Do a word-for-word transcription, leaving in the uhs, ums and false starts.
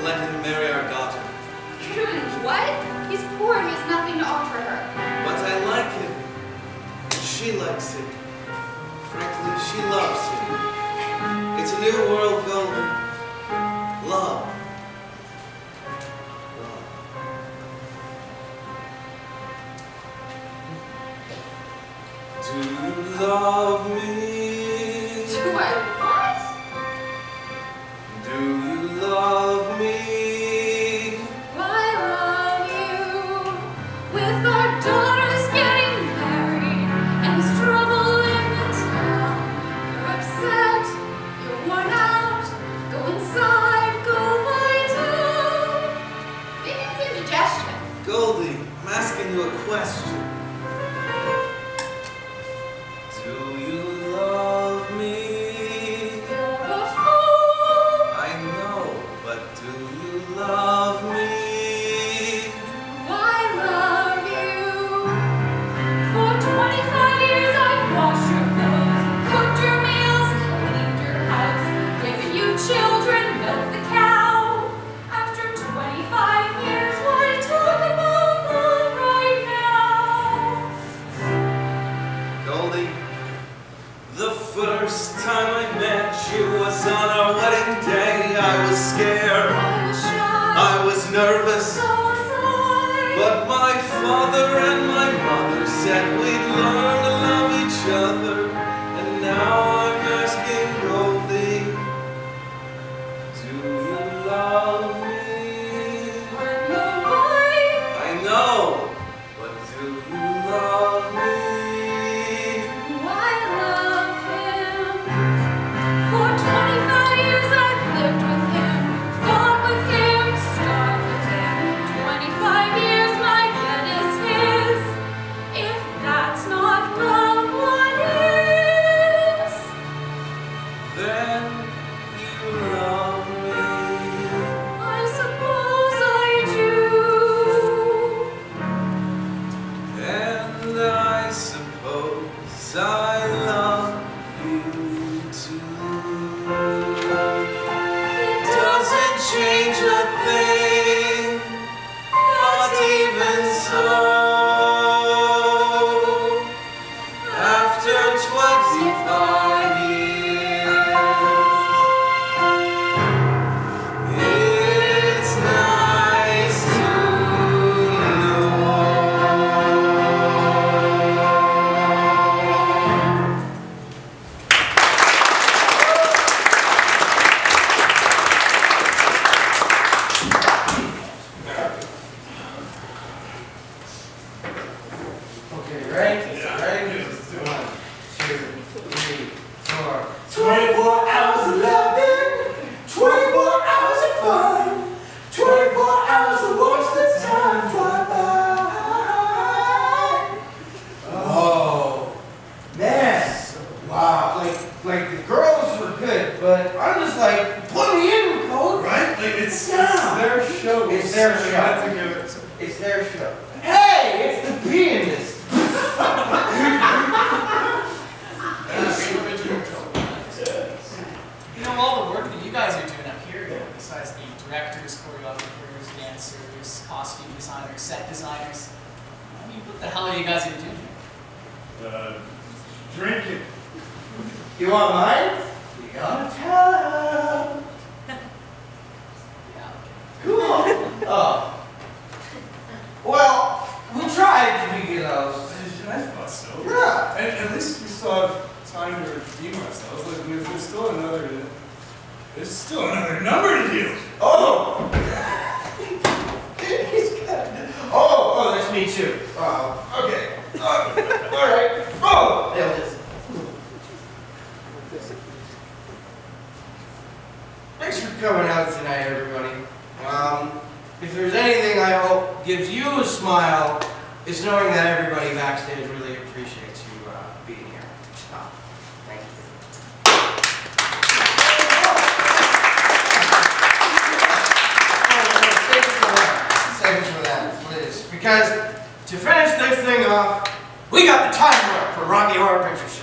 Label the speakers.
Speaker 1: let him marry our daughter.
Speaker 2: You're doing what? He's poor and he has nothing to offer her.
Speaker 1: But I like him. And she likes him. Frankly, she loves him. It's a new world, Goldie. Love. Love. Do you love me?
Speaker 2: Do I what?
Speaker 1: Do you love me?
Speaker 2: I love you. With our daughters getting married and this trouble in the town. You're upset, you're worn out. Go inside, go lie down. Maybe it's indigestion.
Speaker 1: Goldie, I'm asking you a question. Do you love me?
Speaker 2: You're a fool.
Speaker 1: I know, but do you love me?
Speaker 2: I love you. For twenty-five years I've washed your clothes, cooked your meals, cleaned your house, given you children, milked the cow. After twenty-five years, why talk about love right now?
Speaker 1: Goldie, the first time I met you was on our wedding day. I was scared,
Speaker 2: I was shy,
Speaker 1: I was nervous,
Speaker 2: so was I.
Speaker 1: but my father and my mother said we'd learn to love each other. And now I'm asking Goldie, do you love me?
Speaker 2: I'm your wife.
Speaker 1: I know, but do you love me?
Speaker 2: I love him. For twenty-five years I've lived with him, fought with him, starved with him. twenty-five years my bed is his. If that's not love, what is?
Speaker 1: Then you love me.
Speaker 2: I suppose I do.
Speaker 1: And I suppose I love you too.
Speaker 2: It
Speaker 1: Doesn't change a thing, not even so. After twenty-five years, it's nice to know.
Speaker 3: Okay, ready? Ready? One, two, three, four.
Speaker 4: twenty-four hours of loving, twenty-four hours of fun, twenty-four hours to watch the time fly by.
Speaker 3: Oh, man. Wow. Like, like the girls were good, but I'm just like, put me in, Cole.
Speaker 4: Right? Like it's,
Speaker 3: Yeah.
Speaker 4: it's their show.
Speaker 3: It's their
Speaker 4: So
Speaker 3: show.
Speaker 4: that's a good-
Speaker 3: It's their show. Hey, it's the pianist.
Speaker 5: You know, all the work that you guys are doing up here, you know, besides the directors, choreographers, dancers, costume designers, set designers, I mean, what the hell are you guys even doing here?
Speaker 4: Uh, drinking.
Speaker 3: You want mine? You gotta tell.
Speaker 5: Yeah.
Speaker 3: Cool. Oh. Well, we tried to be those.
Speaker 4: I thought so.
Speaker 3: Yeah.
Speaker 4: And at least we still have time to redeem ourselves. Like, there's, there's still another. There's still another number to do.
Speaker 3: Oh. He's got. Oh, oh, that's me too. Oh, okay. Uh, all right. Oh, there it is. Thanks for coming out tonight, everybody. Um, if there's anything I hope gives you a smile, it's knowing that everybody backstage really appreciates you uh, being here. So, thank you. Save it for that, please. Because to finish this thing off, we got the time warp for Rocky Horror Picture Show.